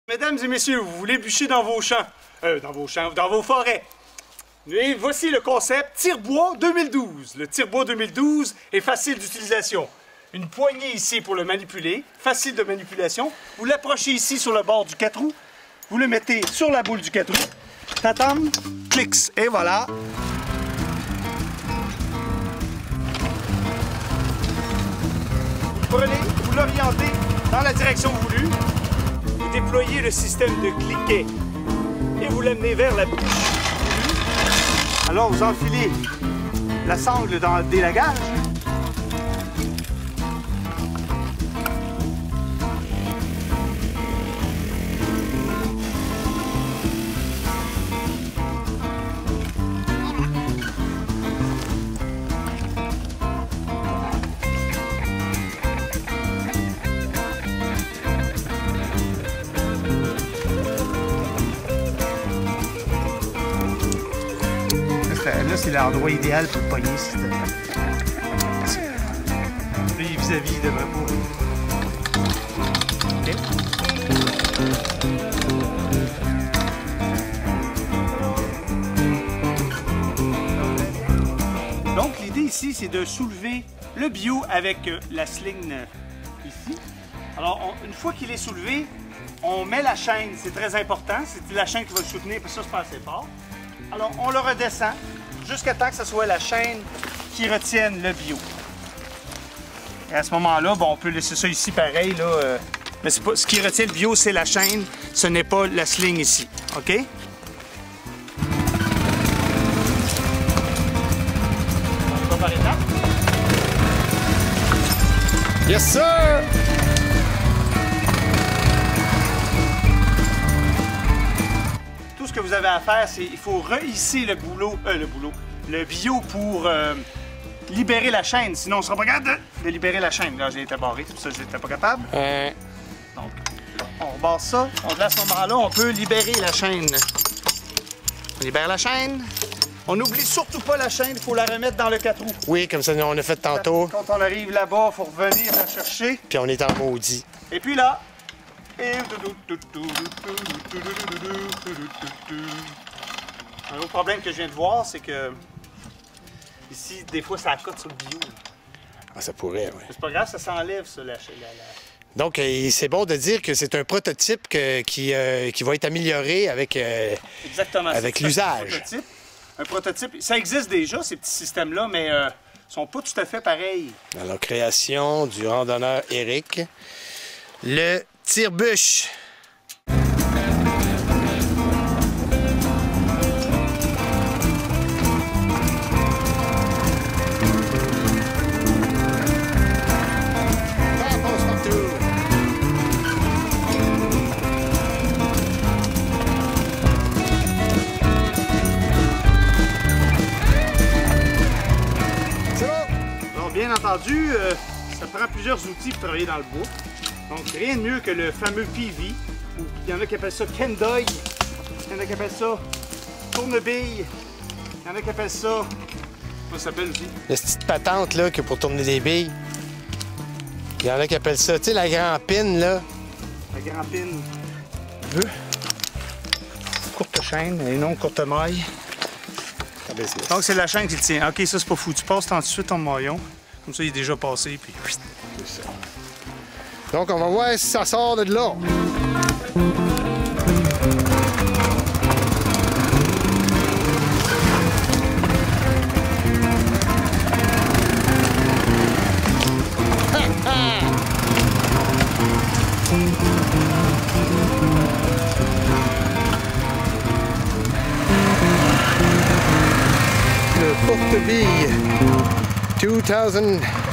Mesdames et messieurs, vous voulez bûcher dans vos champs, dans vos forêts. Et voici le concept tire-bois 2012. Le tire-bois 2012 est facile d'utilisation. Une poignée ici pour le manipuler, facile de manipulation. Vous l'approchez ici sur le bord du 4 roues. Vous le mettez sur la boule du 4 roues. Tatam, clics, et voilà. Vous prenez, vous l'orientez dans la direction voulue. Vous déployez le système de cliquet et vous l'amenez vers la bûche voulue. Alors vous enfilez la sangle dans le délagage. Là, c'est l'endroit idéal pour le pogner, si lui, vis-à-vis, il devrait pas. Okay. Donc, l'idée ici, c'est de soulever le bio avec la sling ici. Alors, une fois qu'il est soulevé, on met la chaîne. C'est très important. C'est la chaîne qui va le soutenir, parce que ça, c'est pas assez fort. Alors, on le redescend jusqu'à temps que ce soit la chaîne qui retienne le bio. Et à ce moment-là, bon, on peut laisser ça ici pareil, là. Mais c'est pas, ce qui retient le bio, c'est la chaîne, ce n'est pas la sling ici. OK? On va par étapes. Yes, sir! Tout ce que vous avez à faire, c'est qu'il faut rehisser le bio pour libérer la chaîne. Sinon, on ne sera pas capable de libérer la chaîne. Là, j'ai été barré, c'est pour ça que je n'étais pas capable. Donc, on rebarre ça. Donc, à ce moment-là, on peut libérer la chaîne. On libère la chaîne. On n'oublie surtout pas la chaîne, il faut la remettre dans le 4 roues. Oui, comme ça, on a fait tantôt. Quand on arrive là-bas, il faut revenir la chercher. Puis on est en maudit. Et puis là, un autre problème que je viens de voir, c'est que ici, des fois, ça accote sur le bio. Ah, ça pourrait, oui. C'est pas grave, ça s'enlève, ça, Donc, c'est bon de dire que c'est un prototype qui va être amélioré avec l'usage. Un prototype. Ça existe déjà, ces petits systèmes-là, mais ils sont pas tout à fait pareils. Alors, création du randonneur Eric. Le tire-bûche. Bien entendu, ça prend plusieurs outils pour travailler dans le bois. Donc, rien de mieux que le fameux PV, ou il y en a qui appellent ça Kendoy, il y en a qui appellent ça tourne-bille, il y en a qui appellent ça... Comment ça s'appelle aussi? La petite patente, là, que pour tourner des billes. Il y en a qui appellent ça, tu sais, la grand-pine, là. La grand-pine. Courte chaîne et non courte maille. Donc, c'est la chaîne qui le tient. OK, ça, c'est pas fou. Tu passes ensuite ton maillon. Comme ça, il est déjà passé, puis... C'est ça. Donc, on va voir si ça sort de là. Le porte-bille 2000.